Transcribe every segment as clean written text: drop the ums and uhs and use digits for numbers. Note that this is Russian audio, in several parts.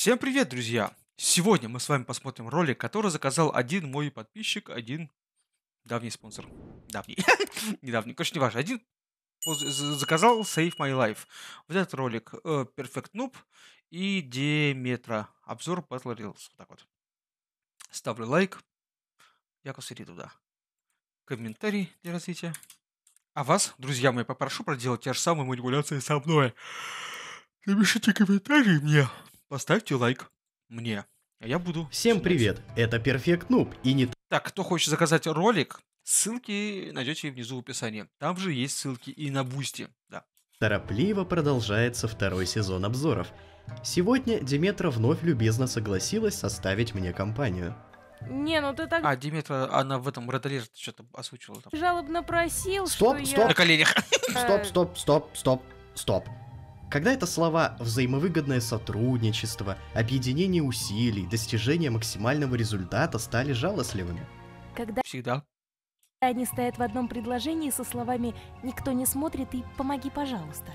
Всем привет, друзья! Сегодня мы с вами посмотрим ролик, который заказал один мой подписчик, один давний спонсор. Давний. Недавний, короче, не важно. Один заказал Save My Life. Вот этот ролик Perfect Noob и Деметра. Обзор Battle Reels. Вот так вот. Ставлю лайк. Якось иди туда. Комментарий для развития. А вас, друзья мои, попрошу проделать те же самые манипуляции со мной. Напишите комментарий мне. Поставьте лайк мне. А я буду Всем начинать. привет, это Perfect Noob и не Так, кто хочет заказать ролик, ссылки найдете внизу в описании. Там же есть ссылки и на Бусти. Да. торопливо продолжается второй сезон обзоров. Сегодня Деметра вновь любезно согласилась составить мне компанию. Не, ну ты так А, Диметра, она в этом Red Alert что-то озвучила там. жалобно просил, Стоп, что стоп. На коленях. Стоп. Когда это слова «взаимовыгодное сотрудничество», «объединение усилий», «достижение максимального результата» стали жалостливыми? когда Всегда. они стоят в одном предложении со словами «никто не смотрит» и «помоги, пожалуйста».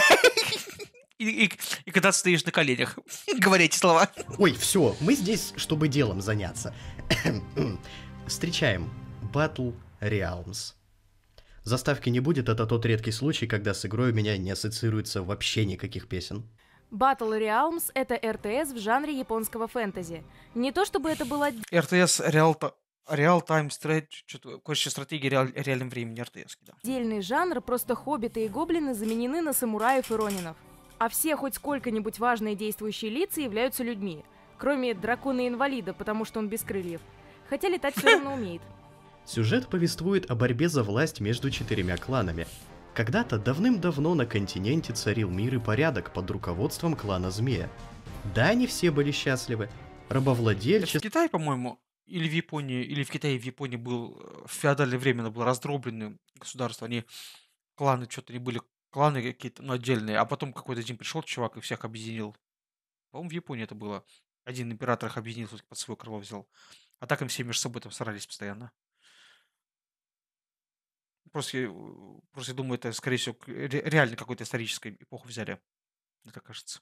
И когда ты стоишь на коленях, говоря эти слова. Ой, все, мы здесь, чтобы делом заняться. Встречаем Battle Realms. Заставки не будет, это тот редкий случай, когда с игрой у меня не ассоциируется вообще никаких песен. Battle Realms — это РТС в жанре японского фэнтези. Не то чтобы это было РТС Real-Time что-то, короче, стратегия реальном времени РТС. Да. отдельный жанр, просто хоббиты и гоблины заменены на самураев и ронинов. А все хоть сколько-нибудь важные действующие лица являются людьми. Кроме дракона-инвалида, потому что он без крыльев. Хотя летать все равно умеет. Сюжет повествует о борьбе за власть между 4 кланами. Когда-то давным-давно на континенте царил мир и порядок под руководством клана Змея. Да, не все были счастливы. Это в Рабовладельчество, Китае, по-моему, или в Японии, или в Китае и в Японии был в феодальное время было раздробленное государство. Они кланы что-то не были кланы какие-то, ну, отдельные, а потом какой-то день пришел чувак и всех объединил. По-моему, в Японии это было. Один император их объединил, под свое крыло взял. А так им все между собой там срались постоянно. Просто я думаю, это, скорее всего, реально какую-то историческую эпоху взяли. Мне так кажется.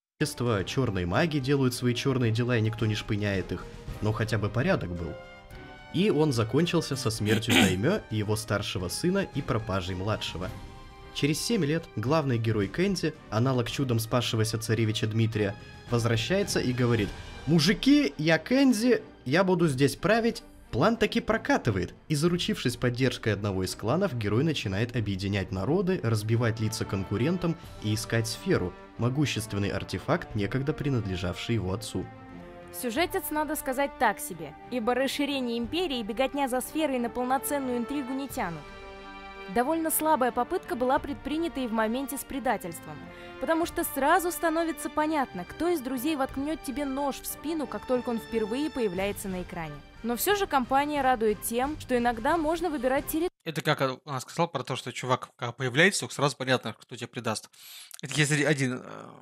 черные маги делают свои черные дела, и никто не шпыняет их, но хотя бы порядок был. И он закончился со смертью Даймё и его старшего сына и пропажей младшего. Через 7 лет главный герой Кэнди, аналог чудом спасшегося царевича Дмитрия, возвращается и говорит: «Мужики, я Кэнди, я буду здесь править». План таки прокатывает, и заручившись поддержкой одного из кланов, герой начинает объединять народы, разбивать лица конкурентам и искать сферу, могущественный артефакт, некогда принадлежавший его отцу. Сюжетец, надо сказать, так себе, ибо расширение империи и беготня за сферой на полноценную интригу не тянут. Довольно слабая попытка была предпринята и в моменте с предательством, потому что сразу становится понятно, кто из друзей воткнет тебе нож в спину, как только он впервые появляется на экране. Но все же компания радует тем, что иногда можно выбирать территорию. Это как она сказала про то, что чувак, когда появляется, сразу понятно, кто тебя предаст. Это если один...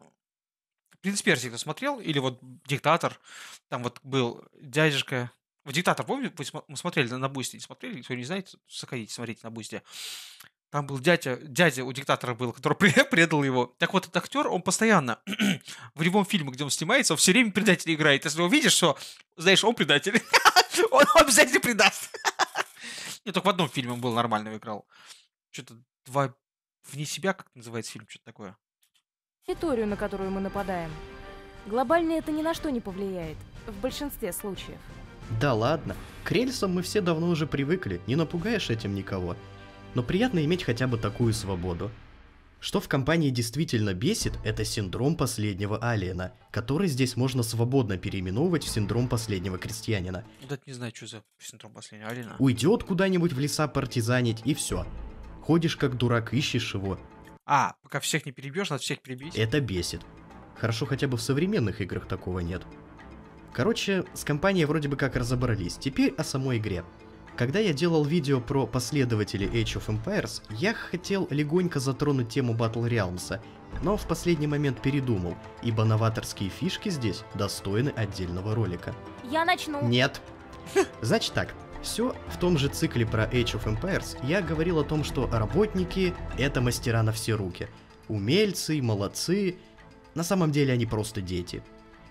«Принц Персии» кто смотрел? Или вот «Диктатор». Там вот был дядюшка... Вот «Диктатор», помните? Мы смотрели на Бусти. Не смотрели? Кто не знает, заходите, смотрите на Бусти. Там был дядя у диктатора был, который предал его. Так вот, этот актер, он постоянно в любом фильме, где он снимается, он все время предателя играет. Если увидишь, что, знаешь, он предатель, он обязательно предаст. Не, только в одном фильме он был нормально играл. Что-то два вне себя, как называется фильм, что-то такое. Территорию, на которую мы нападаем. Глобально это ни на что не повлияет, в большинстве случаев. Да ладно, к рельсам мы все давно уже привыкли, не напугаешь этим никого. Но приятно иметь хотя бы такую свободу. Что в компании действительно бесит, это синдром последнего алиена, который здесь можно свободно переименовывать в синдром последнего крестьянина. Вот это не знаю, что за синдром последнего Алина. Уйдет куда-нибудь в леса партизанить и все. Ходишь как дурак, ищешь его. А, пока всех не перебьешь, надо всех перебить. Это бесит. Хорошо, хотя бы в современных играх такого нет. Короче, с компанией вроде бы как разобрались. Теперь о самой игре. Когда я делал видео про последователей Age of Empires, я хотел легонько затронуть тему Battle Realms, но в последний момент передумал, ибо новаторские фишки здесь достойны отдельного ролика. Я начну. Нет. Значит так, все в том же цикле про Age of Empires я говорил о том, что работники — это мастера на все руки. Умельцы, молодцы. На самом деле они просто дети.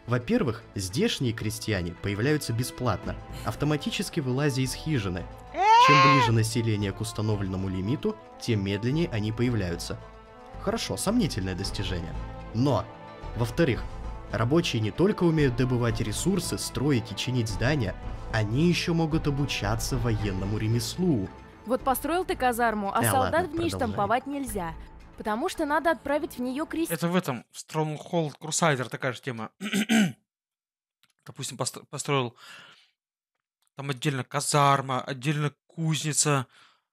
Во-первых, здешние крестьяне появляются бесплатно, автоматически вылазя из хижины. Чем ближе население к установленному лимиту, тем медленнее они появляются. Хорошо, сомнительное достижение. Но, во-вторых, рабочие не только умеют добывать ресурсы, строить и чинить здания, они еще могут обучаться военному ремеслу. Вот построил ты казарму, а солдат ладно, в ней штамповать нельзя. Потому что надо отправить в нее крестьян. Это в этом, в Stronghold Crusader такая же тема. Допустим, построил там отдельно казарма, отдельно кузница,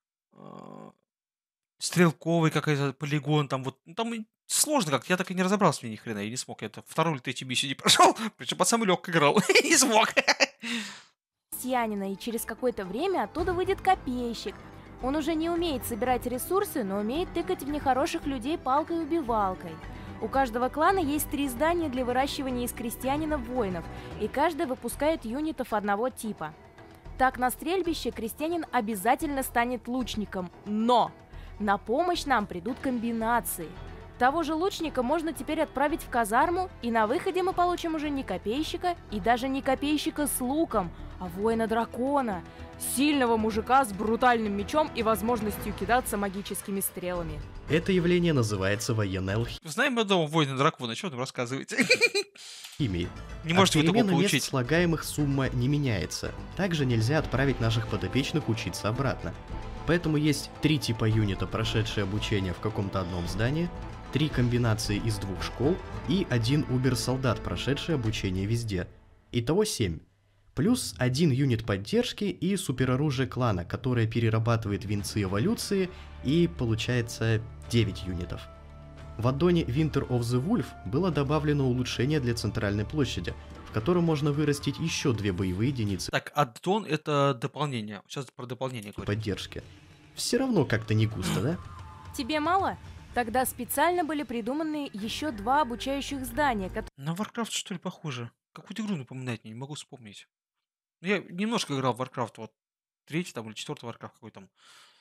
стрелковый какой-то полигон, там вот, ну, там сложно как, я так и не разобрался в ней ни хрена, я не смог, я это вторую или третью миссию не прошел, причем под самый легкий играл, не смог. Крестьянина, и через какое-то время оттуда выйдет копейщик. Он уже не умеет собирать ресурсы, но умеет тыкать в нехороших людей палкой-убивалкой. У каждого клана есть 3 здания для выращивания из крестьянина воинов, и каждый выпускает юнитов одного типа. Так на стрельбище крестьянин обязательно станет лучником, но на помощь нам придут комбинации. Того же лучника можно теперь отправить в казарму, и на выходе мы получим уже не копейщика, и даже не копейщика с луком, а воина-дракона. Сильного мужика с брутальным мечом и возможностью кидаться магическими стрелами. Это явление называется военной Знаем мы дома воина дракона, что вы там рассказываете? алхимией. Не можете вы такого перемены мест получить. слагаемых сумма не меняется. Также нельзя отправить наших подопечных учиться обратно. Поэтому есть 3 типа юнита, прошедшие обучение в каком-то одном здании, 3 комбинации из 2 школ и 1 убер-солдат, прошедший обучение везде. Итого 7. Плюс 1 юнит поддержки и супероружие клана, которое перерабатывает венцы эволюции, и получается 9 юнитов. В аддоне Winter of the Wolf было добавлено улучшение для центральной площади, в котором можно вырастить еще 2 боевые единицы Так, аддон это дополнение. Сейчас про дополнение говорю. поддержки. Все равно как-то не густо, да? Тебе мало? Тогда специально были придуманы еще 2 обучающих здания, На Warcraft что ли похоже? Какую-то игру напоминает мне, не могу вспомнить. Я немножко играл в Warcraft, вот 3-й там или 4-й Warcraft какой там,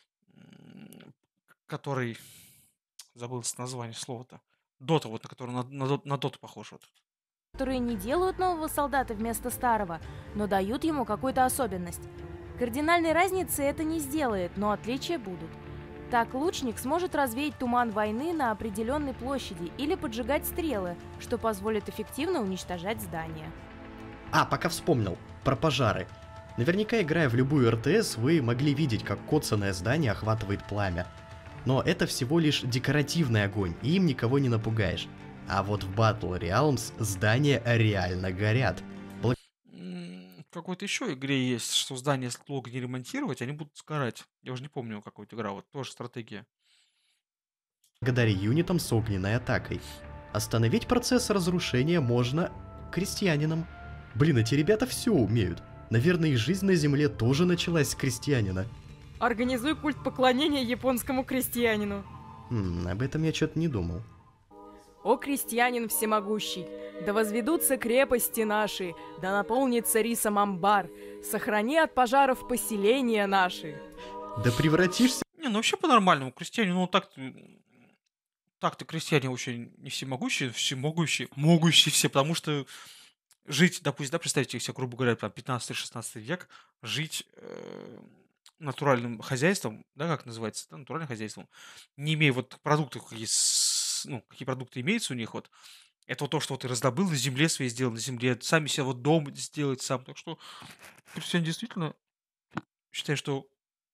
который, забыл название слова-то, Дота, вот на который на Доту похож вот. которые не делают нового солдата вместо старого, но дают ему какую-то особенность. Кардинальной разницы это не сделает, но отличия будут. Так лучник сможет развеять туман войны на определенной площади или поджигать стрелы, что позволит эффективно уничтожать здания. А, пока вспомнил, про пожары. Наверняка, играя в любую РТС, вы могли видеть, как коцанное здание охватывает пламя. Но это всего лишь декоративный огонь, и им никого не напугаешь. А вот в Battle Realms здания реально горят. В какой-то еще игре есть, что здание долго не ремонтировать, они будут сгорать. Я уже не помню, какую-то игра, вот тоже стратегия. Благодаря юнитам с огненной атакой. Остановить процесс разрушения можно крестьянинам. Блин, эти ребята все умеют. Наверное, их жизнь на земле тоже началась с крестьянина. Организуй культ поклонения японскому крестьянину. Об этом я что-то не думал. О крестьянин всемогущий, да возведутся крепости наши, да наполнится рисом амбар, сохрани от пожаров поселения наши. Да превратишься... Не, ну вообще по-нормальному, крестьяне, ну так-то крестьяне вообще не всемогущие, могущие все, потому что жить, допустим, да, представьте себе, грубо говоря, там 15-16 век, жить натуральным хозяйством, да, как называется, да, натуральным хозяйством, не имея вот продуктов, какие продукты имеются у них, вот, это вот то, что вот ты раздобыл на земле своей, сделал на земле, сами себе вот дом сделать сам, так что крестьяне действительно, считаю, что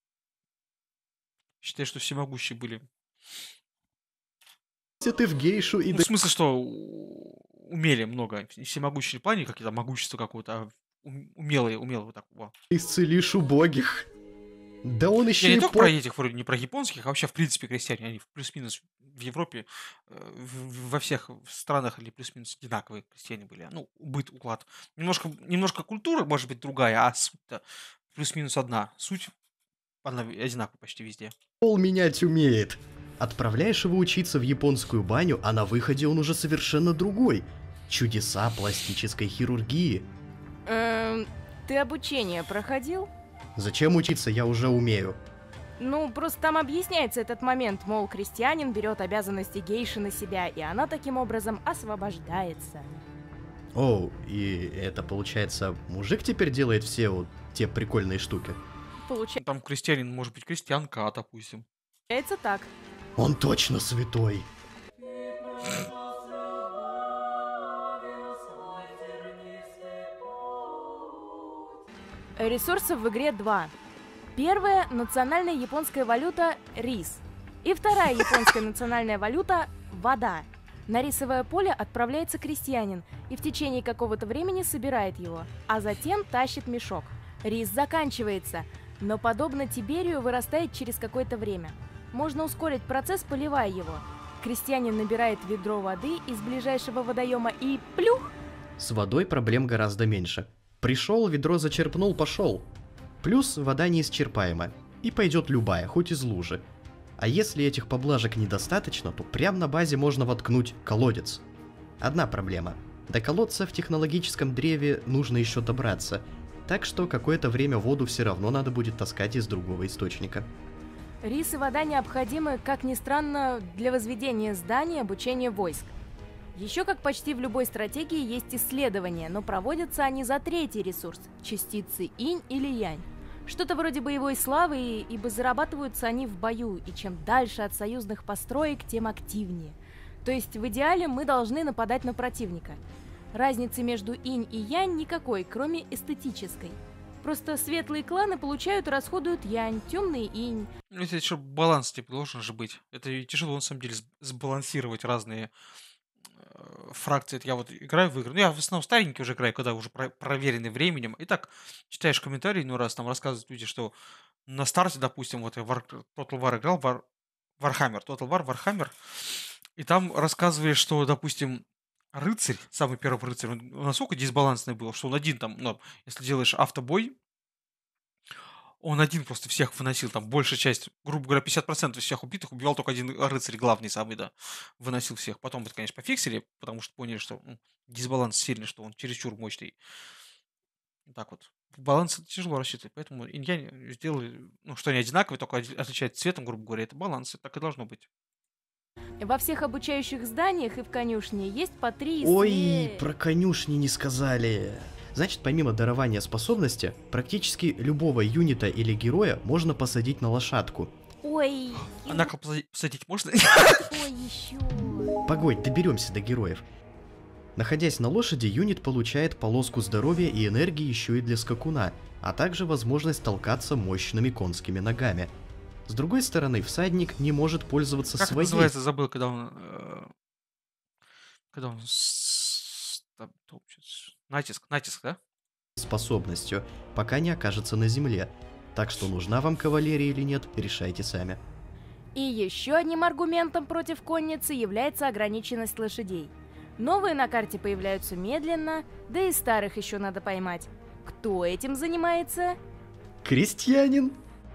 всемогущие были. Если ты в гейшу и... Ну, в смысле, что умели много, не всемогущие в плане, какие-то могущество какое-то, а умелые, вот так, во. исцелишь убогих. Да он еще Я и не только про этих, вроде не про японских, а вообще, в принципе, крестьяне, они плюс-минус в Европе, во всех странах или плюс-минус одинаковые крестьяне были. Ну, уклад. Немножко культура, может быть, другая, а суть-то плюс-минус одна. Суть, она одинаковая почти везде. пол менять умеет. Отправляешь его учиться в японскую баню, а на выходе он уже совершенно другой. Чудеса пластической хирургии. Ты обучение проходил? Зачем учиться, я уже умею. Ну, просто там объясняется этот момент, мол, крестьянин берет обязанности гейши на себя, и она таким образом освобождается. О, и это получается, мужик теперь делает все вот те прикольные штуки. Получается Там крестьянин, может быть, крестьянка, допустим. так. Он точно святой. Ресурсов в игре 2. Первая – национальная японская валюта – рис. И вторая японская национальная валюта – вода. На рисовое поле отправляется крестьянин и в течение какого-то времени собирает его, а затем тащит мешок. Рис заканчивается, но подобно Тиберию вырастает через какое-то время. Можно ускорить процесс, поливая его. Крестьянин набирает ведро воды из ближайшего водоема и плюх! С водой проблем гораздо меньше. Пришел, ведро зачерпнул, пошел. Плюс вода неисчерпаема. И пойдет любая, хоть из лужи. А если этих поблажек недостаточно, то прямо на базе можно воткнуть колодец. Одна проблема. До колодца в технологическом древе нужно еще добраться. Так что какое-то время воду все равно надо будет таскать из другого источника. Рис и вода необходимы, как ни странно, для возведения зданий и обучения войск. Еще, как почти в любой стратегии, есть исследования, но проводятся они за третий ресурс – частицы инь или янь. Что-то вроде боевой славы, ибо зарабатываются они в бою, и чем дальше от союзных построек, тем активнее. То есть в идеале мы должны нападать на противника. Разницы между инь и янь никакой, кроме эстетической. Просто светлые кланы получают и расходуют янь, темные инь. Ну, если еще баланс типа должен же быть. Это тяжело на самом деле сбалансировать разные фракции. Это я вот играю в игры. Ну, я в основном старенький уже играю, когда уже проверенный временем. И так читаешь комментарии, ну, раз там рассказывают люди, что на старте, допустим, вот я Total War играл, Warhammer, Total War, Warhammer, и там рассказывали, что, допустим, рыцарь, самый первый рыцарь, он настолько дисбалансный был, что он один там, ну, если делаешь автобой, он один просто всех выносил, там большая часть, грубо говоря, 50% всех убитых убивал только один рыцарь, главный самый, да, выносил всех. Потом это, конечно, пофиксили, потому что поняли, что дисбаланс сильный, что он чересчур мощный. Так вот. Баланс это тяжело рассчитывать, поэтому я сделали, ну, что они одинаковые, только отличаются цветом, грубо говоря, это баланс, так и должно быть. Во всех обучающих зданиях и в конюшне есть по 3 Ой, про конюшни не сказали. Значит, помимо дарования способности, практически любого юнита или героя можно посадить на лошадку. Ой, А на кол посадить можно? ой, еще. Погодь, доберемся до героев. Находясь на лошади, юнит получает полоску здоровья и энергии еще и для скакуна, а также возможность толкаться мощными конскими ногами. С другой стороны, всадник не может пользоваться Как это своей... называется, забыл, когда он натиск, да? способностью, пока не окажется на земле. Так что нужна вам кавалерия или нет, решайте сами. И еще одним аргументом против конницы является ограниченность лошадей. Новые на карте появляются медленно, да и старых еще надо поймать. Кто этим занимается? Крестьянин!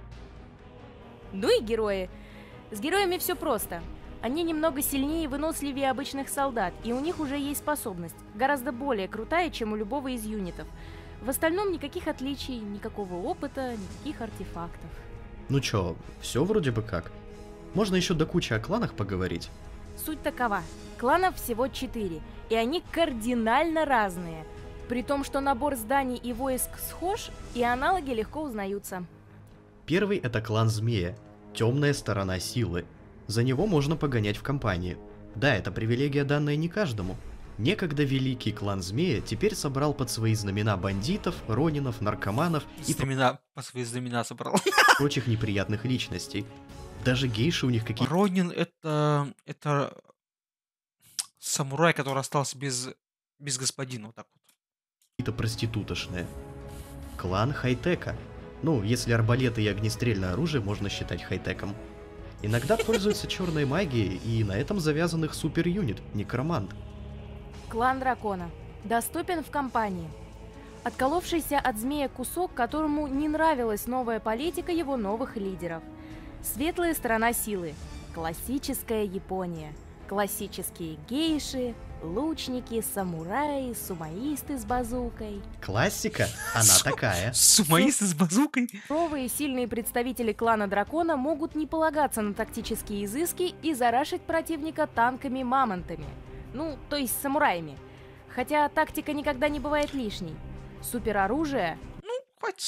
Ну и герои. С героями все просто. Они немного сильнее и выносливее обычных солдат, и у них уже есть способность, гораздо более крутая, чем у любого из юнитов. В остальном никаких отличий, никакого опыта, никаких артефактов. Ну чё, все вроде бы как. Можно еще до кучи о кланах поговорить. Суть такова. Кланов всего 4, и они кардинально разные. При том, что набор зданий и войск схож, и аналоги легко узнаются. Первый это клан Змея, темная сторона силы. За него можно погонять в компании. Да, это привилегия, данная не каждому. Некогда великий клан Змея теперь собрал под свои знамена бандитов, ронинов, наркоманов и По свои знамена собрал. прочих неприятных личностей. Даже гейши у них какие-то Ронин это самурай, который остался без господина, вот так вот. проститутошные. Клан хай-тека. Ну, если арбалеты и огнестрельное оружие можно считать хай-теком. Иногда пользуются черной магией, и на этом завязан их супер-юнит, некромант. Клан Дракона. Доступен в компании. Отколовшийся от змея кусок, которому не нравилась новая политика его новых лидеров. Светлая сторона силы. Классическая Япония. Классические гейши, лучники, самураи, сумаисты с базукой. Классика? Она такая. Сумаисты с базукой? Суровые и сильные представители клана Дракона могут не полагаться на тактические изыски и зарашить противника танками-мамонтами. Ну, то есть самураями. Хотя тактика никогда не бывает лишней. Супероружие... Хватит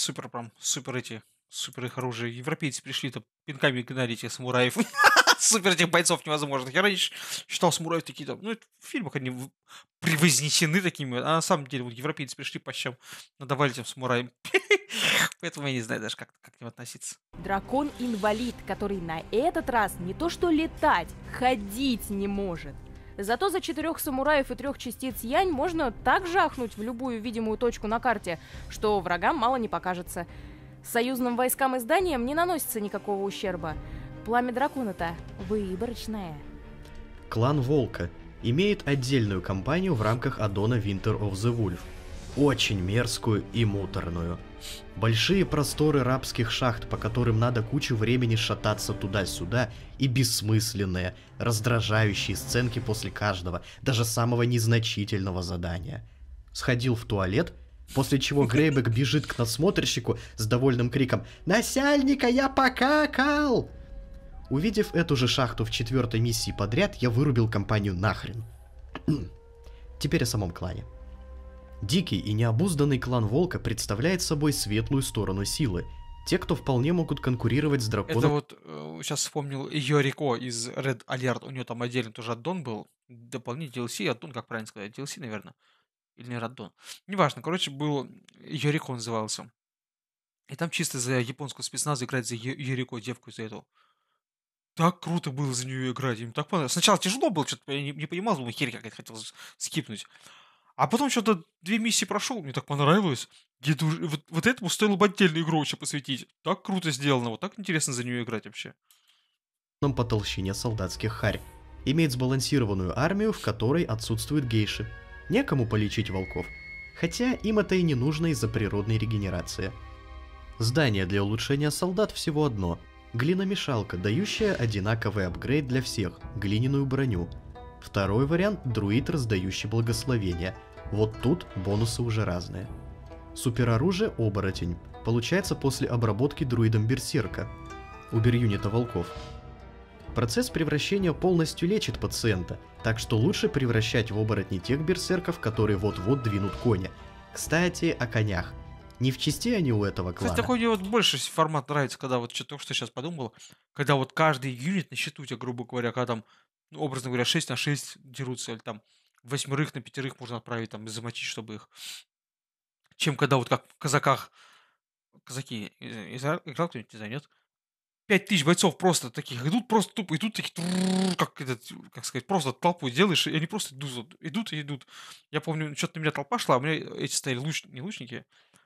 супер их оружие. Европейцы пришли-то пинками гнали этих самураев. Супер этих бойцов невозможно. Я раньше считал самураев такие там, ну, это в фильмах они превознесены такими, а на самом деле вот европейцы пришли по щам, надавали этим самураям. Поэтому я не знаю даже, как к ним относиться. Дракон-инвалид, который на этот раз не то что летать, ходить не может. Зато за 4 самураев и 3 частиц Янь можно так жахнуть в любую видимую точку на карте, что врагам мало не покажется. Союзным войскам и зданиям не наносится никакого ущерба. Пламя дракона-то выборочное. Клан Волка имеет отдельную кампанию в рамках аддона Winter of the Wolf. Очень мерзкую и муторную. Большие просторы рабских шахт, по которым надо кучу времени шататься туда-сюда, и бессмысленные, раздражающие сценки после каждого, даже самого незначительного задания. Сходил в туалет, после чего Грейбек бежит к надсмотрщику с довольным криком «Насяльника, я покакал!». Увидев эту же шахту в 4-й миссии подряд, я вырубил компанию нахрен. Теперь о самом клане. Дикий и необузданный клан Волка представляет собой светлую сторону силы. Те, кто вполне могут конкурировать с драконом. Это вот, сейчас вспомнил Йорико из Red Alert, у него там отдельно тоже аддон был, дополнительный DLC, аддон, как правильно сказать, DLC, наверное, или не аддон. Неважно, короче, был, Йорико назывался. И там чисто за японскую спецназу играть за Йорико, девку из-за этого. Так круто было за нее играть, им так понравилось. Сначала тяжело было, что-то я не понимал, думаю, херь какая-то хотел скипнуть. А потом что-то 2 миссии прошел, мне так понравилось. Вот этому стоило бы отдельную игру вообще посвятить. Так круто сделано, вот так интересно за нее играть вообще. По толщине солдатских харь. Имеет сбалансированную армию, в которой отсутствуют гейши. Некому полечить волков. Хотя им это и не нужно из-за природной регенерации. Здание для улучшения солдат всего одно. Глиномешалка, дающая одинаковый апгрейд для всех, глиняную броню. Второй вариант – друид, раздающий благословения. Вот тут бонусы уже разные. Супероружие – оборотень. Получается после обработки друидом берсерка. Убер-юнита волков. Процесс превращения полностью лечит пациента, так что лучше превращать в оборотни тех берсерков, которые вот-вот двинут коня. Кстати, о конях. Не в чести они у этого клана. Кстати, такой мне вот больше формат нравится, когда вот что-то, что сейчас подумал, когда вот каждый юнит на счету у тебя, грубо говоря, когда там, ну, образно говоря, 6 на 6 дерутся, или там 8 на 5 можно отправить, там, замочить, чтобы их... Чем когда вот как в казаках... Казаки, играл кто-нибудь, не знаю, нет? 5000 бойцов просто таких идут, просто тупо идут, такие, как сказать, просто толпу делаешь, и они просто идут и идут. Я помню, что-то на меня толпа шла, а у меня эти стояли не лучники,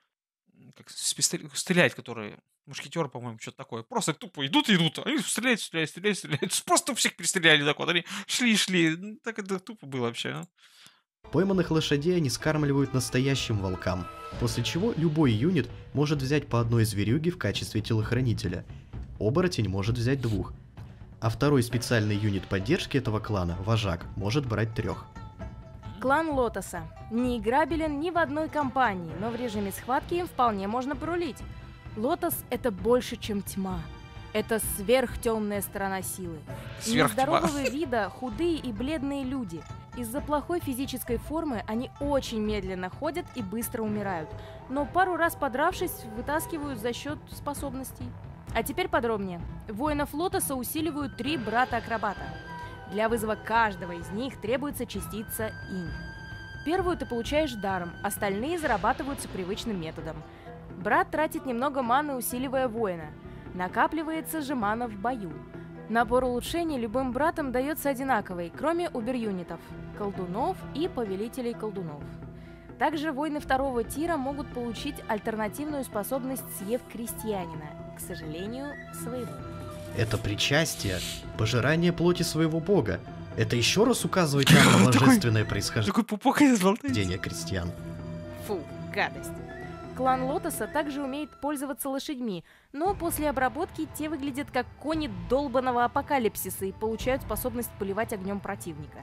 как стрелять, которые, мушкетеры, по-моему, что-то такое. Просто тупо идут и идут, они стреляют. Просто всех перестреляли так вот, они шли. Ну, так это тупо было вообще, а. Пойманных лошадей они скармливают настоящим волкам, после чего любой юнит может взять по одной зверюге в качестве телохранителя. Оборотень может взять 2. А второй специальный юнит поддержки этого клана, вожак, может брать 3. Клан Лотоса. Не играбелен ни в одной компании, но в режиме схватки им вполне можно порулить. Лотос — это больше, чем тьма. Это сверхтемная сторона силы. Нездорового вида, худые и бледные люди. Из-за плохой физической формы они очень медленно ходят и быстро умирают. Но пару раз подравшись, вытаскивают за счет способностей. А теперь подробнее. Воинов Лотоса усиливают 3 брата-акробата. Для вызова каждого из них требуется частица инь. Первую ты получаешь даром, остальные зарабатываются привычным методом. Брат тратит немного маны, усиливая воина. Накапливается же мана в бою. Набор улучшений любым братам дается одинаковый, кроме убер-юнитов, колдунов и повелителей колдунов. Также воины 2-го тира могут получить альтернативную способность съев крестьянина, к сожалению, своего. Это причастие, пожирание плоти своего бога. Это еще раз указывает на божественное происхождение. Такой пупок из День крестьян. Фу, гадость. Клан Лотоса также умеет пользоваться лошадьми, но после обработки те выглядят как кони долбаного апокалипсиса и получают способность поливать огнем противника.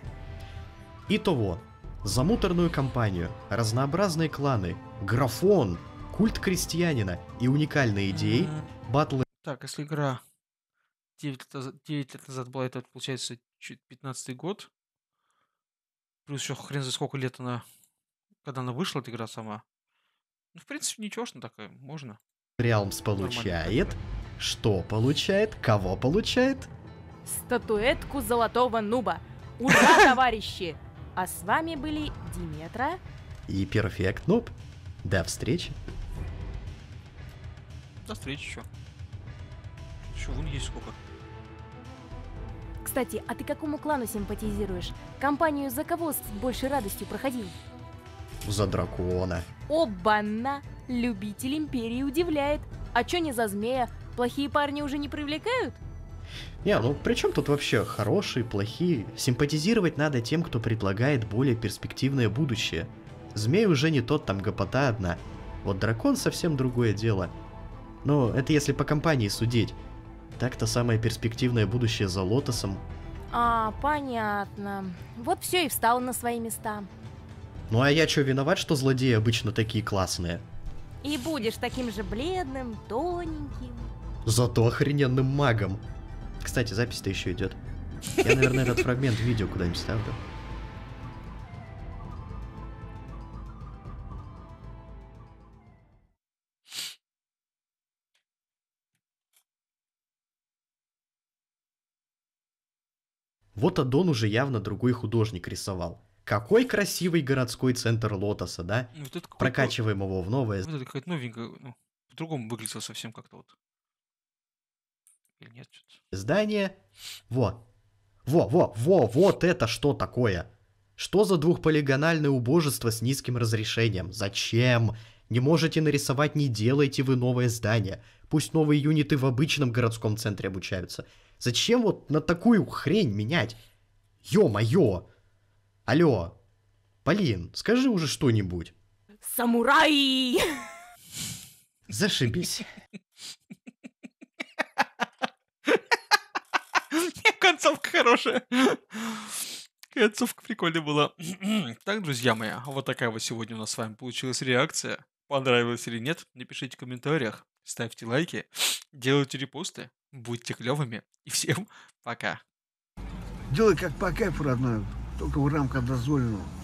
Итого, за муторную кампанию, разнообразные кланы, графон, культ крестьянина и уникальные идеи, батлы... Так, если игра 9 лет назад была, это, получается, 15-й год, плюс еще хрен за сколько лет она когда она вышла, эта игра сама. Ну, в принципе, ничегошно такая, можно. Realms получает. Что получает? Кого получает? Статуэтку золотого нуба. Ура, товарищи! А с вами были Диметра И Perfect Noob. До встречи. До встречи еще. Еще вон есть сколько. Кстати, а ты какому клану симпатизируешь? Компанию за кого с большей радостью проходил? За дракона. Оба-на! Любитель Империи удивляет. А чё не за змея? Плохие парни уже не привлекают? Не, ну при чем тут вообще хорошие, плохие? Симпатизировать надо тем, кто предлагает более перспективное будущее. Змей уже не тот, там гопота одна. Вот дракон совсем другое дело. Но это если по компании судить. Так-то самое перспективное будущее за Лотосом. А, понятно. Вот все и встало на свои места. Ну а я чё, виноват, что злодеи обычно такие классные? И будешь таким же бледным, тоненьким. Зато охрененным магом. Кстати, запись-то еще идет. Я, наверное, этот фрагмент видео куда-нибудь ставлю. Вот Аддон уже явно другой художник рисовал. Какой красивый городской центр Лотоса, да? Вот это какой-то... Прокачиваем его в новое Вот это какая-то новенькая, ну, по-другому выглядело совсем как-то вот. Или нет, что-то. здание. Вот это что такое? Что за двухполигональное убожество с низким разрешением? Зачем? Не можете нарисовать, не делайте вы новое здание. Пусть новые юниты в обычном городском центре обучаются. Зачем вот на такую хрень менять? Ё-моё! Алло, Полин, скажи уже что-нибудь. Самурай! Зашибись. Концовка хорошая. Концовка прикольная была. Так, друзья мои, вот такая вот сегодня у нас с вами получилась реакция. Понравилось или нет, напишите в комментариях, ставьте лайки, делайте репосты, будьте клевыми. И всем пока. Делай как по кайфу, родной, только в рамках дозволенного.